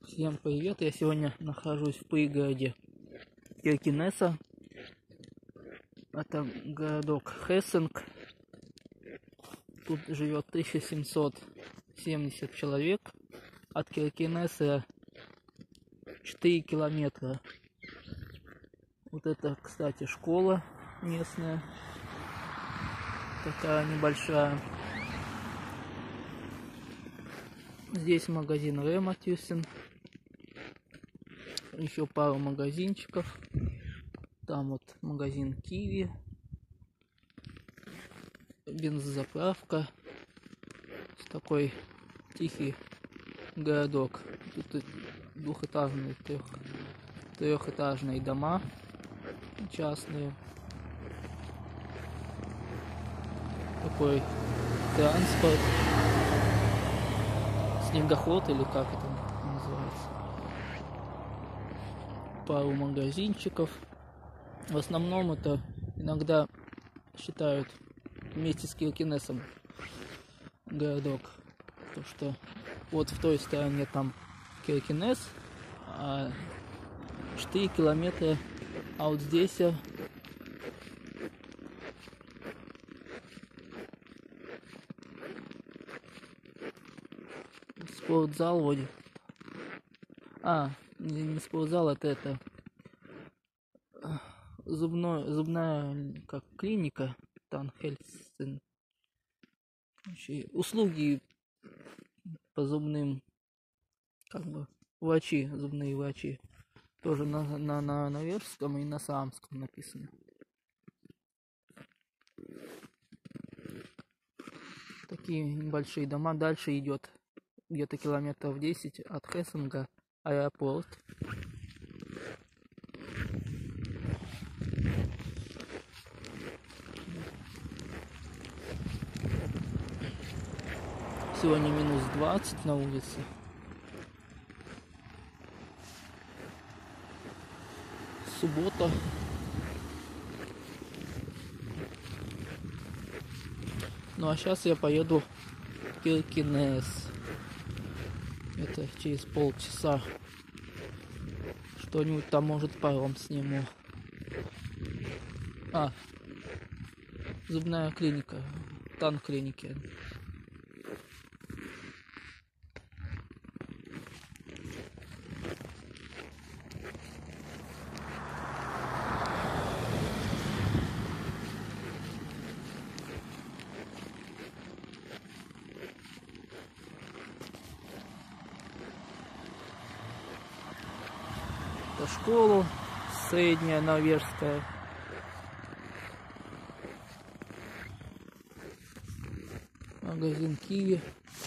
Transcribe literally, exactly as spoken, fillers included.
Всем привет! Я сегодня нахожусь в пригороде Киркинесса. Это городок Хессинг. Тут живет тысяча семьсот семьдесят человек. От Киркинесса четыре километра. Вот это, кстати, школа местная. Такая небольшая. Здесь магазин Рема Тюссен. Еще пару магазинчиков. Там вот магазин Киви. Бензозаправка. Такой тихий городок. Тут двухэтажные, трех, трехэтажные дома частные. Такой транспорт. Снегоход или как это называется. Пару магазинчиков. В основном это иногда считают вместе с Киркинессом городок. То что вот в той стороне там Киркинесс, а четыре километра, а вот здесь спортзал вроде. А, не, не спортзал, это это зубной, зубная как клиника Танхельсен. Услуги по зубным, как бы врачи, зубные врачи. Тоже на, на, на норвежском и на саамском написано. Такие небольшие дома. Дальше идет где-то километров десять от Хессинга аэропорт. Сегодня минус двадцать на улице. Суббота. Ну а сейчас я поеду в Киркинесс. Это через полчаса. Что-нибудь там, может, паром сниму. А, зубная клиника. Тан клиники. Это школа средняя норвежская. Магазин Киви.